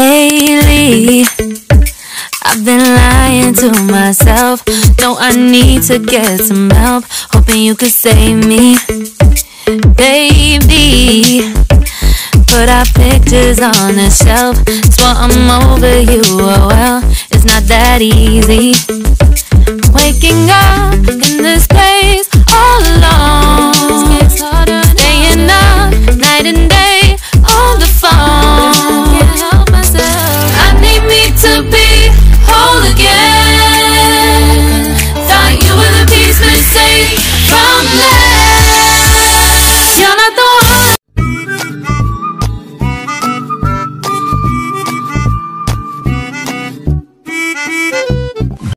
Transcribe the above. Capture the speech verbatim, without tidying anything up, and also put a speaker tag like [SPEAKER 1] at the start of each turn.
[SPEAKER 1] Lately, I've been lying to myself. No, I need to get some help. Hoping you could save me, baby. Put our pictures on the shelf. Swear I'm over you, oh well. It's not that easy. Waking up